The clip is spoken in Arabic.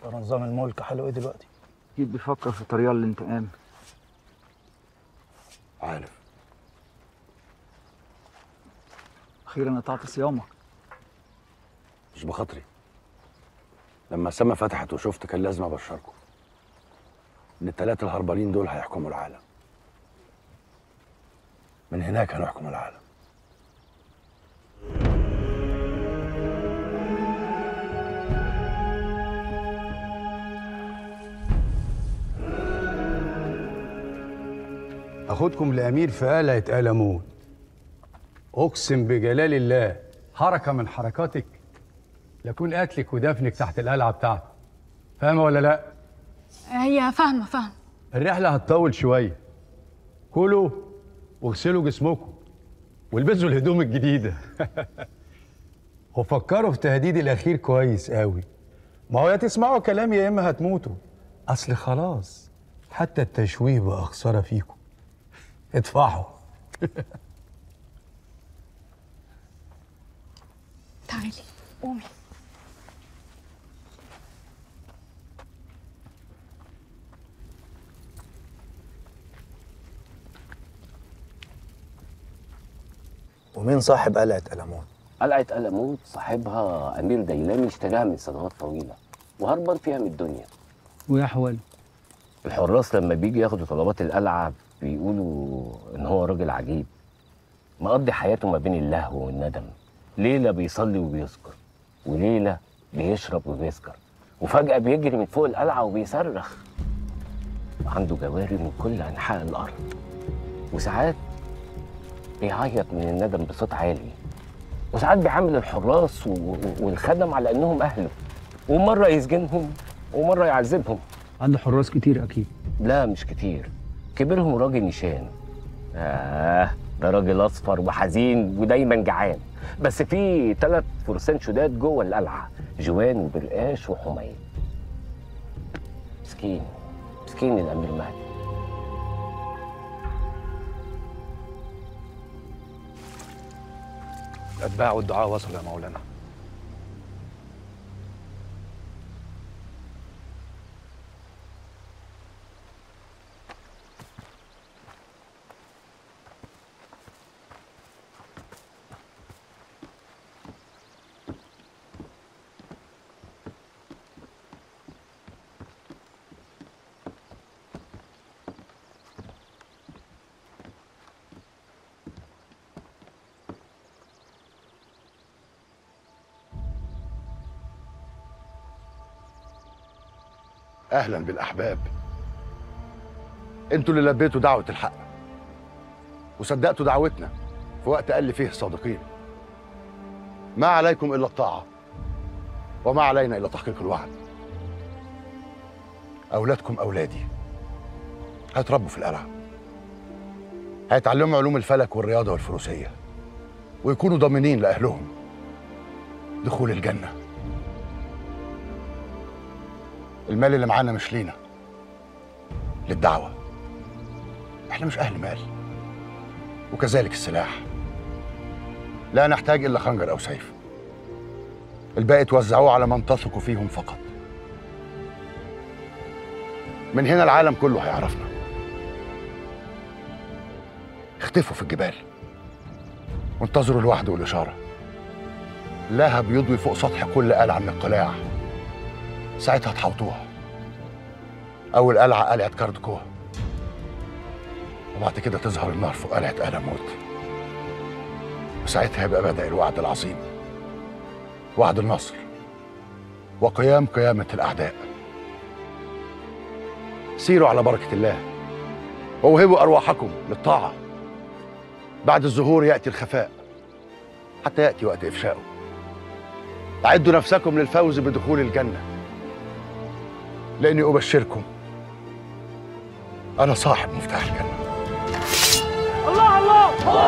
ترى نظام الملك حلو ايه دلوقتي؟ اكيد بيفكر في طريقه للانتقام. عارف. اخيرا قطعت صيامك. مش بخاطري. لما السما فتحت وشفت كان لازم ابشركم ان الثلاثه الهربانين دول هيحكموا العالم. من هناك هنحكم العالم. أخدكم لأمير في قلعة ألمون. أقسم بجلال الله حركة من حركاتك لكون قتلك ودفنك تحت القلعة بتاعته. فاهمة ولا لأ؟ هي فاهمة. الرحلة هتطول شوية. كلوا واغسلوا جسمكم والبسوا الهدوم الجديدة. وفكروا في تهديدي الأخير كويس قوي. ما هو يا تسمعوا كلامي يا إما هتموتوا. أصل خلاص حتى التشويه بقى خسارة فيكم. ادفعوا. تعالي قومي. ومين صاحب قلعة ألمون؟ قلعة ألمون صاحبها أمير ديلامي اشتراها من سنوات طويلة وهربان فيها من الدنيا. ويا حوالي الحراس لما بيجي ياخدوا طلبات القلعة بيقولوا إن هو راجل عجيب مقضي حياته ما بين اللهو والندم. ليلة بيصلي وبيذكر وليلة بيشرب وبيسكر وفجأة بيجري من فوق القلعة وبيصرخ. عنده جواري من كل أنحاء الأرض وساعات بيعيط من الندم بصوت عالي وساعات بيعامل الحراس والخدم على انهم اهله ومره يسجنهم ومره يعذبهم. عنده حراس كتير اكيد. لا مش كتير، كبيرهم راجل نشان. ده راجل اصفر وحزين ودايما جعان. بس في 3 فرسان شداد جوه القلعه، جوان وبرقاش وحميد. مسكين الامير مهدي. الأتباع والدعاء وصلوا يا مولانا. أهلا بالأحباب. انتوا اللي لبيتوا دعوة الحق وصدقتوا دعوتنا في وقت قل فيه الصادقين. ما عليكم إلا الطاعة وما علينا إلا تحقيق الوعد. أولادكم أولادي هيتربوا في القلعة، هيتعلموا علوم الفلك والرياضة والفروسية ويكونوا ضامنين لأهلهم دخول الجنة. المال اللي معانا مش لينا، للدعوة. احنا مش أهل مال، وكذلك السلاح. لا نحتاج إلا خنجر أو سيف. الباقي توزعوه على من تثقوا فيهم فقط. من هنا العالم كله هيعرفنا. اختفوا في الجبال وانتظروا الوعد والإشارة. لهب يضوي فوق سطح كل قلعة من القلاع، ساعتها تحوطوها. أول قلعة قلعة كاردكوه، وبعد كده تظهر النار فوق قلعة ألموت، وساعتها يبقى بدأ الوعد العظيم، وعد النصر قيامة الأعداء. سيروا على بركة الله ووهبوا أرواحكم للطاعة. بعد الظهور يأتي الخفاء حتى يأتي وقت إفشائه. أعدوا نفسكم للفوز بدخول الجنة، لأني أبشركم أنا صاحب مفتاح الجنة. الله الله الله